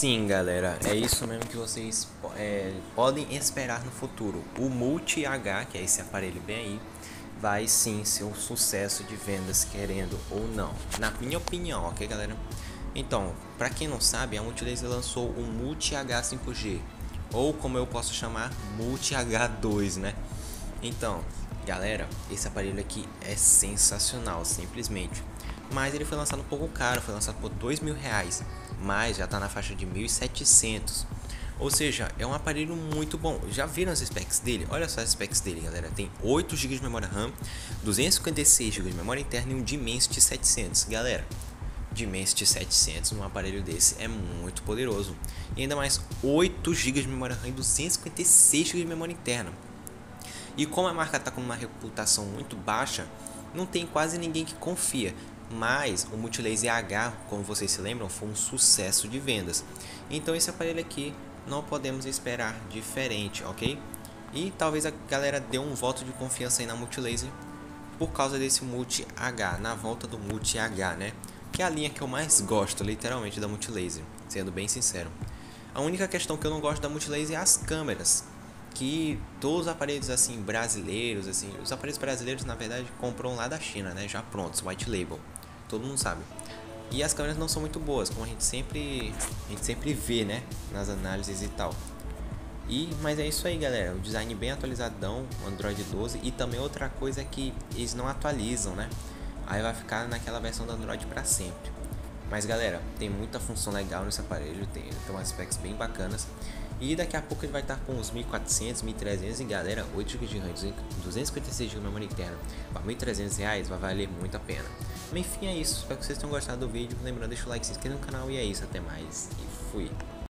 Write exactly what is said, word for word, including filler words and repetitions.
Sim, galera, é isso mesmo que vocês é, podem esperar no futuro. O Multi H, que é esse aparelho bem aí, vai sim ser um sucesso de vendas, querendo ou não. Na minha opinião, ok, galera? Então, para quem não sabe, a Multilaser lançou o Multi H cinco G, ou como eu posso chamar, Multi H dois, né? Então, galera, esse aparelho aqui é sensacional, simplesmente. Mas ele foi lançado um pouco caro, foi lançado por dois mil reais, mas já está na faixa de mil e setecentos. Ou seja, é um aparelho muito bom. Já viram as specs dele? Olha só as specs dele, galera. Tem oito gigas de memória RAM, duzentos e cinquenta e seis gigas de memória interna e um Dimensity setecentos. Galera, Dimensity setecentos num aparelho desse é muito poderoso. E ainda mais oito gigas de memória RAM e duzentos e cinquenta e seis gigas de memória interna. E como a marca está com uma reputação muito baixa, não tem quase ninguém que confia. Mas o Multilaser H, como vocês se lembram, foi um sucesso de vendas. Então esse aparelho aqui não podemos esperar diferente, ok? E talvez a galera dê um voto de confiança aí na Multilaser por causa desse Multi H, na volta do Multi H, né? Que é a linha que eu mais gosto, literalmente, da Multilaser, sendo bem sincero. A única questão que eu não gosto da Multilaser é as câmeras, que todos os aparelhos assim brasileiros, assim, os aparelhos brasileiros na verdade compram lá da China, né? Já prontos, white label, todo mundo sabe. E as câmeras não são muito boas, como a gente sempre, a gente sempre vê, né? Nas análises e tal. E, mas é isso aí, galera. O design bem atualizadão, o Android doze. E também outra coisa é que eles não atualizam, né? Aí vai ficar naquela versão do Android para sempre. Mas galera, tem muita função legal nesse aparelho, tem, tem umas specs bem bacanas. E daqui a pouco ele vai estar com uns mil e quatrocentos, mil e trezentos e galera, oito gigas de RAM, duzentos e cinquenta e seis gigas de memória interna, para mil e trezentos reais vai valer muito a pena. Mas enfim, é isso, espero que vocês tenham gostado do vídeo. Lembrando, deixa o like, se inscreva no canal e é isso, até mais e fui.